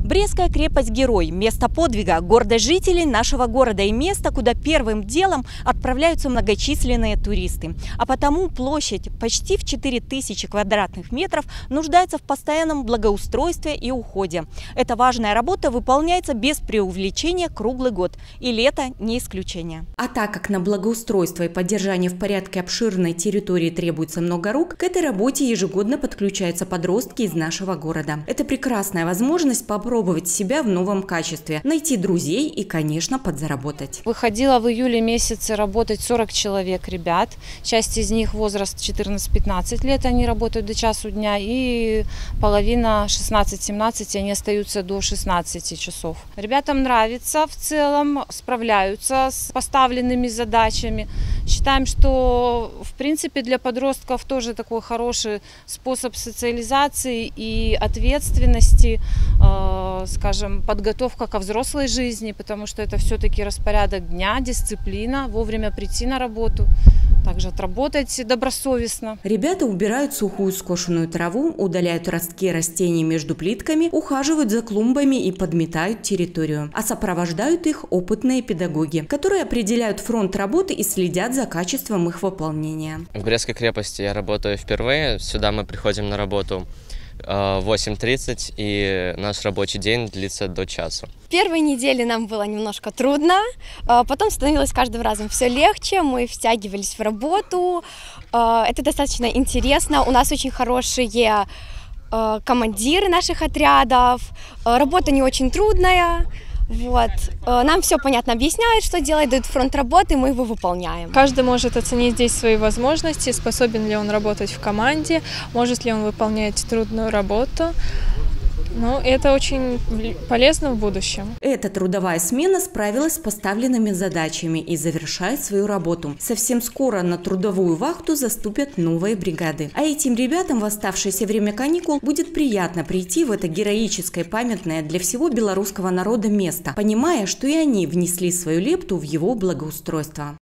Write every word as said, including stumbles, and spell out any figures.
Брестская крепость – герой, место подвига, гордость жителей нашего города и место, куда первым делом отправляются многочисленные туристы. А потому площадь почти в четыре тысячи квадратных метров нуждается в постоянном благоустройстве и уходе. Эта важная работа выполняется без преувеличения круглый год, и лето не исключение. А так как на благоустройство и поддержание в порядке обширной территории требуется много рук, к этой работе ежегодно подключаются подростки из нашего города. Это прекрасная возможность попробовать Попробовать себя в новом качестве, найти друзей и, конечно, подзаработать. Выходила в июле месяце работать сорок человек ребят. Часть из них возраст четырнадцать-пятнадцать лет, они работают до часу дня, и половина шестнадцать-семнадцать, они остаются до шестнадцати часов. Ребятам нравится в целом, справляются с поставленными задачами. Считаем, что в принципе для подростков тоже такой хороший способ социализации и ответственности, скажем, подготовка ко взрослой жизни, потому что это все-таки распорядок дня, дисциплина, вовремя прийти на работу, также отработать добросовестно. Ребята убирают сухую скошенную траву, удаляют ростки растений между плитками, ухаживают за клумбами и подметают территорию. А сопровождают их опытные педагоги, которые определяют фронт работы и следят за качеством их выполнения. В Брестской крепости я работаю впервые. Сюда мы приходим на работу в восемь тридцать, и наш рабочий день длится до часу. Первые недели нам было немножко трудно, потом становилось каждым разом все легче, мы втягивались в работу, это достаточно интересно, у нас очень хорошие командиры наших отрядов, работа не очень трудная. Вот. Нам все понятно объясняют, что делать, дают фронт работы, мы его выполняем. Каждый может оценить здесь свои возможности, способен ли он работать в команде, может ли он выполнять трудную работу. Ну, это очень полезно в будущем. Эта трудовая смена справилась с поставленными задачами и завершает свою работу. Совсем скоро на трудовую вахту заступят новые бригады. А этим ребятам в оставшееся время каникул будет приятно прийти в это героическое, памятное для всего белорусского народа место, понимая, что и они внесли свою лепту в его благоустройство.